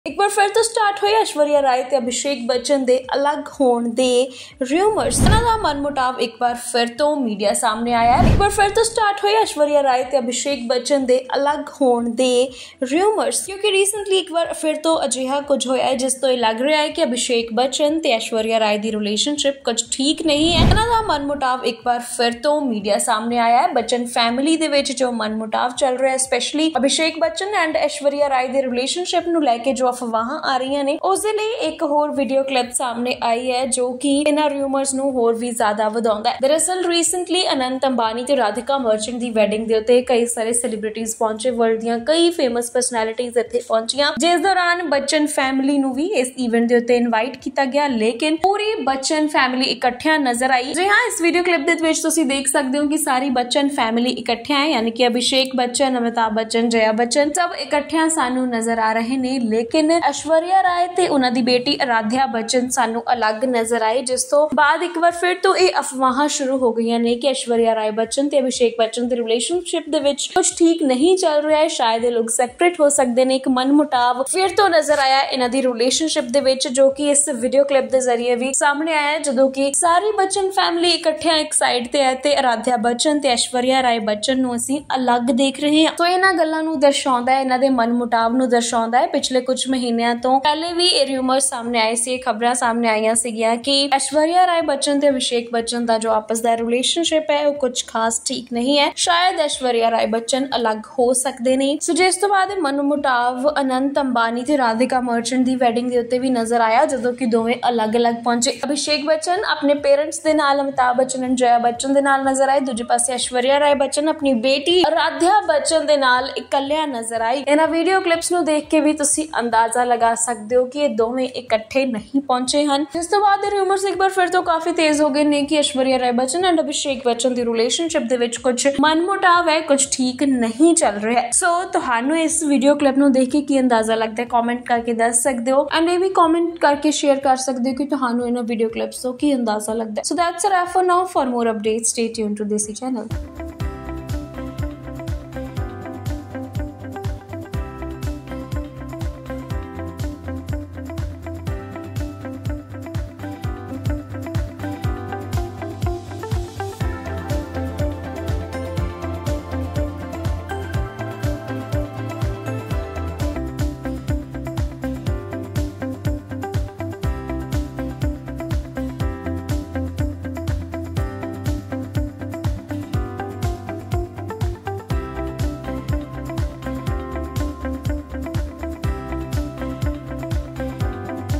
एक बार फिर तो स्टार्ट होए ऐश्वर्या राय ते अभिषेक बच्चन दे अलग होण दे रूमर्स। इन्हां दा मनमुटाव एक बार फिर तो मीडिया सामने आया है। एक बार फिर तो स्टार्ट होए ऐश्वर्या राय ते अभिषेक बच्चन दे अलग होण दे रूमर्स, क्योंकि रीसेंटली एक बार फिर तो अजिहा कुछ होया है जिस तो लग रहा है कि अभिषेक बच्चन ते ऐश्वर्या राय दी रिलेशनशिप कुछ ठीक नहीं है। इन्हां दा मनमुटाव एक बार फिर तो मीडिया सामने आया है। बच्चन फैमिली दे विच जो मनमुटाव चल रहा है, स्पेशली अभिषेक बच्चन एंड ऐश्वर्या राय दे रिलेशनशिप नूं लैके जो अफवाहां आ रही ने, उस दे लई एक होर वीडियो क्लिप सामने आई है जो कि इन्हां रूमर्स नूं होर भी ज्यादा वधाउंदा है। दरअसल रीसेंटली अनंत अंबानी ते राधिका मर्चेंट दी वेडिंग दे उत्ते कई सारे सेलिब्रिटीज पहुंचे, वर्ल्ड दियां कई फेमस पर्सनैलिटीज इत्थे पहुंचियां, जिस दौरान बच्चन फैमिली नूं भी इस इवेंट दे उत्ते इनवाइट किया गया, लेकिन पूरी बच्चन फैमिली इकट्ठियां नजर आई। जी हां, इस वीडियो क्लिप दे विच तुसीं देख सकदे हो कि सारी बच्चन फैमिली इकट्ठियां है, यानी कि अभिषेक बच्चन, अमिताभ बच्चन, जया बच्चन सब इकट्ठियां सानू नजर आ रहे ने, लेकिन ऐश्वर्या राय ते उन्हां दी बेटी आराध्या बच्चन सानू अलग नजर आए, जिस तो बाद एक बार फिर तो ये अफवाहां शुरू हो गई ने कि ऐश्वर्या राय बच्चन ते अभिषेक बच्चन दी रिलेशनशिप दे विच कुछ ठीक नहीं चल रहा है, शायद ये लोग सेपरेट हो सकते ने। एक मनमुटाव फिर तो नजर आया इन्हां दी रिलेशनशिप दे विच, जो कि इस वीडियो क्लिप दे जरिए भी सामने आया, जदों कि सारी बच्चन फैमिली इकट्ठियां एक साइड ते है ते आराध्या बच्चन ते ऐश्वर्या राय बच्चन नूं असीं अलग देख रहे हां। तो इन्हां गल्लां नूं दर्शाउंदा है, इन्हां दे मनमुटाव नूं दर्शाउंदा है। पिछले कुछ महीनों तो पहले भी ये रूमर्स सामने आए सी, खबरां सामने आईयां सीगियां कि ऐश्वर्या राय बच्चन ते अभिषेक बच्चन दा जो आपस दा रिलेशनशिप है वो कुछ खास ठीक नहीं है, शायद ऐश्वर्या राय बच्चन अलग हो सकदे ने। सो जिस तो बाद मनमुटाव अनंत अंबानी ते राधिका मर्चेंट दी वेडिंग दे उत्ते भी नजर आया, जदों कि दोवें अलग अलग पहुंचे। अभिषेक बच्चन अपने पेरेंट्स दे नाल, अमिताभ बच्चन एंड जया बच्चन दे नाल नजर आए, दूजे पासे ऐश्वर्या राय बच्चन अपनी बेटी आराध्या बच्चन दे नाल इकल्लियां नजर आई। इन्हां वीडियो क्लिप्स नूं देख के भी तुसीं अंदाजा लगा सकते हो कि ये दोवें इकट्ठे नहीं पहुंचे हैं। जिस तो बाद रूमर्स एक बार फिर तो काफी तेज हो गए ने कि ऐश्वर्या राय बच्चन एंड अभिषेक बच्चन दी रिलेशनशिप दे विच कुछ मनमुटाव है, कुछ ठीक नहीं चल रहा है। सो तुहानू इस वीडियो क्लिप नूं देख के की अंदाजा लगता है, कमेंट करके दस सकते हो, एंड ये भी कमेंट करके शेयर कर सकते हो कि तुहानू इन्हां वीडियो क्लिप्स तो की अंदाजा लगता है। So that's a wrap for now. For more updates stay tuned to Desi channel.